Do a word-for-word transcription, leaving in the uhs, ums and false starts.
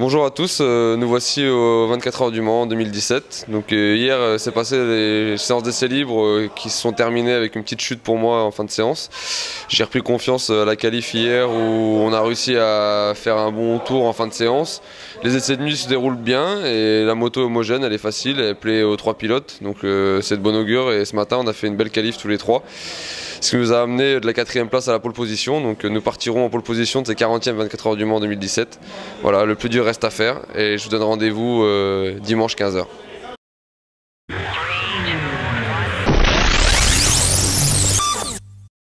Bonjour à tous, euh, nous voici aux vingt-quatre heures du Mans deux mille dix-sept. Donc euh, hier euh, s'est passé les séances d'essais libres euh, qui se sont terminées avec une petite chute pour moi en fin de séance. J'ai repris confiance à la qualif hier où on a réussi à faire un bon tour en fin de séance. Les essais de nuit se déroulent bien et la moto est homogène, elle est facile, elle plaît aux trois pilotes. Donc euh, c'est de bon augure et ce matin on a fait une belle qualif tous les trois. Ce qui nous a amené de la quatrième place à la pole position. Donc nous partirons en pole position de ces quarantième vingt-quatre heures du Mans deux mille dix-sept. Voilà, le plus dur reste à faire et je vous donne rendez-vous euh, dimanche quinze heures.